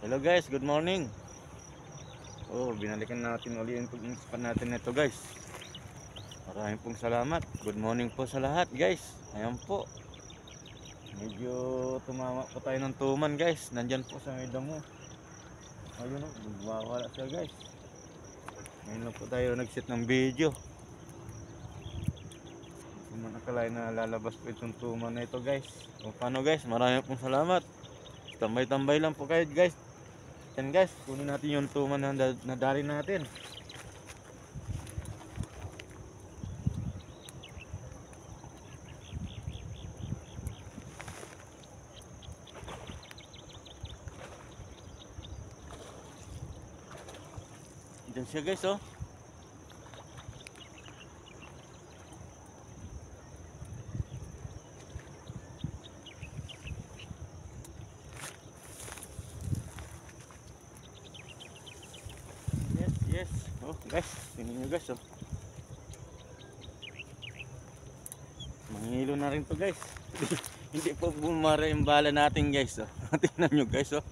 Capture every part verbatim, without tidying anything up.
Hello guys, good morning. Oh, binalikan natin uli yung pag-spot natin nito guys. Maraming pong salamat. Good morning po sa lahat guys. Ayan po. Medyo tumama po tayo ng tuman guys. Nandyan po sa may damo. Ayun o, nagwawala siya guys. Ngayon lang po tayo nag-set ng video. Hindi mo nakalain na lalabas po itong tuman na ito guys. Kung paano guys, maraming pong salamat. Tambay-tambay lang po kayo guys. Yan guys, kunin natin yung tuman na nadali natin. Diyan siya guys oh. Yes, yes. Oh guys, tingnan nyo guys oh. Mangilo na rin to guys. Hindi po bumara yung bala natin guys oh. Tingnan nyo guys oh.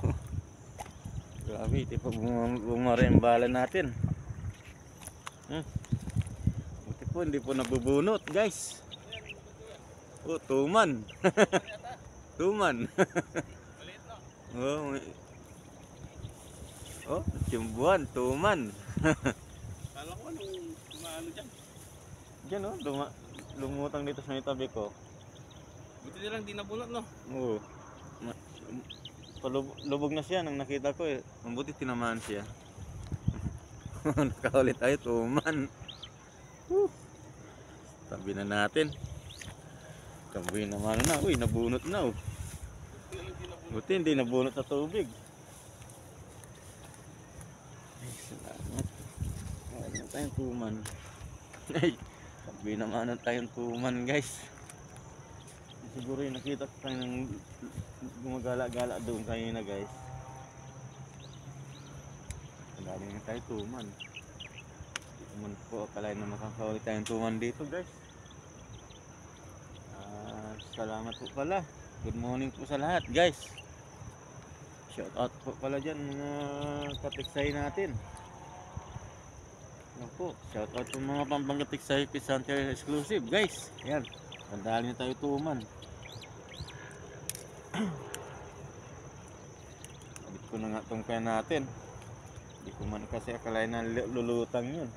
Grabe, hindi po bumara yung bala natin. Hmm. Buti po hindi po nabubunot guys. Oh, tuman. Tuman. Oh, oh, tiyembuan, tuman. Kala ko anong tumaano dyan. Diyan oh, luma, lumutang dito sa may tabi ko. Buti nilang di nabunot no. Oo. Palub lubog na siya nang nakita ko eh. Mabuti tinamaan siya. Nakaulit tayo, tuman. Woo. Tabi na natin. Tabi naman na. Uy, nabunot na oh. Buti hindi nabunot sa tubig. Ay, salamat. Wala na tayong tuman. Ay, tabi naman na tayong tuman guys. Siguro yung nakita ko tayo ng gumagala-gala doon kanina guys. Madami na tayo tuman. Hindi naman po akalain na makakaulit tayong tuman dito guys. Uh, salamat po pala. Good morning po sa lahat guys. Shout out po pala dyan mga katiksay natin. Yan po. Shout out po mga Pampanga Tiksay Pisanter exclusive guys. Yan. Mandali na tayo tuman. Abit ko na nga itong kaya natin. Hindi ko man kasi akalain na lulutang yun.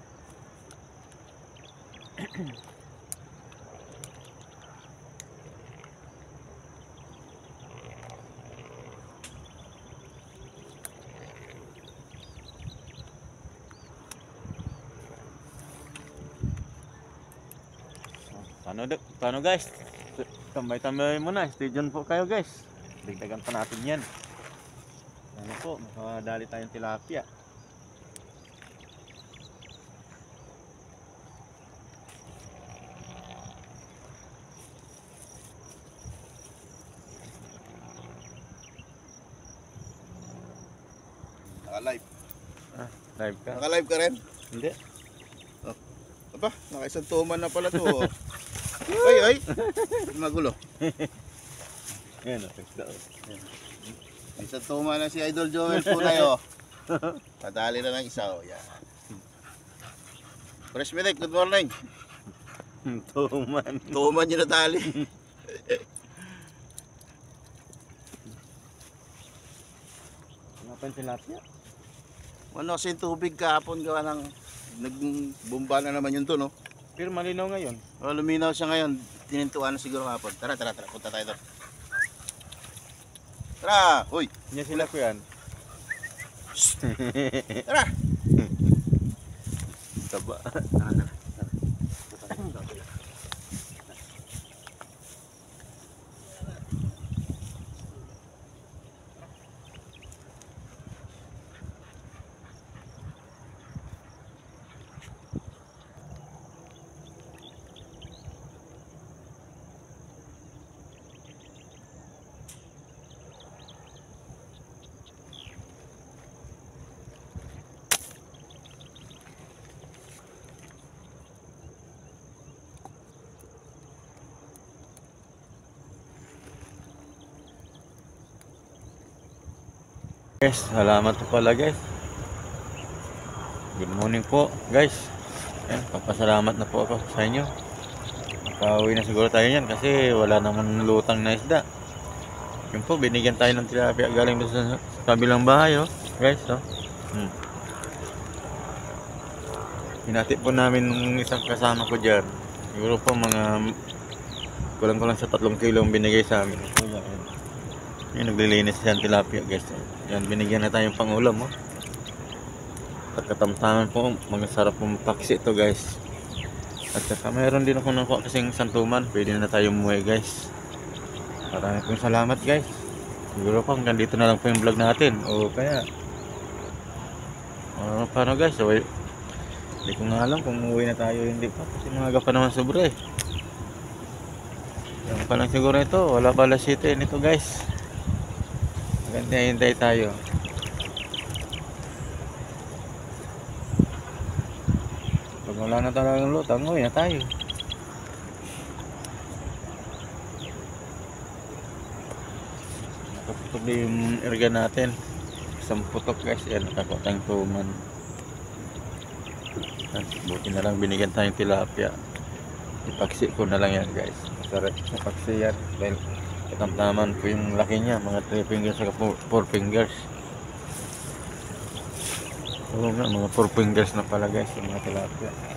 Paano, paano guys? Tambay-tambay muna. Stay dyan po kayo guys. Dagdagan pa natin yan. Ano po, makadali tayong tilapia. Naka-live. Ah, live ka? Naka-live ka rin? Hindi. Oh. Aba, naka-isang tuman na pala to. Oh. Ay, ay. Magulo. Yan o, tagsa o. Isang tuman na si Idol Joel po tayo. Padali na ng isa. Oh. Yan. Fresh Milk, good morning. Tuman. Tuman yun na tali. Ano pa yung tilapia? Ano kasi yung tubig kahapon gawa ng nagbumba na naman yun to, no? Pero malinaw ngayon. O, luminaw siya ngayon. Tinintuan na siguro kahapon. Tara, tara, tara. Punta tayo doon. Tara! Uy! Yan sila ko yan. Tara! Taba. Tara, tara. Guys, salamat po pala guys. Good morning po guys. Yan, papasalamat na po ako sa inyo. Makauwi na siguro tayo yan kasi wala naman lutang na isda. Yun po, binigyan tayo ng tilapia galing doon sa, sa kabilang bahay oh. Guys oh. Hmm. Hinati po namin ng isang kasama ko dyan. Siguro po mga kulang-kulang sa tatlong kilo ang binigay sa amin. So, yan, yan. Yan, naglilinis siya ng tilapia guys. Yan, binigyan na tayong pangulam oh. At katamtaman po, mga sarap pong paksi ito guys. At saka mayroon din ako nakuha kasing santuman. Pwede na tayo umuwi guys. Maraming pong salamat guys. Siguro po hanggang dito na lang po yung vlog natin. O kaya uh, paano guys, so, hindi ko nga alam kung umuwi na tayo hindi pa. Kasi mga pa naman sobra eh. Yan pa lang siguro ito. Wala pala city nito guys. Maganda hintay tayo. Pag wala na talagang lutang, uwi na tayo. Nakaputok na yung irga natin. Isang putok guys. Yan, nakakuha tayong tuman. Buti na lang binigyan tayong tilapia. Ipaksi ko na lang yan guys. Masarap sa paksi yan. Dahil katamtaman po yung laki niya. Mga three fingers at four fingers. Oo nga, mga four fingers na pala guys yung mga tilapia.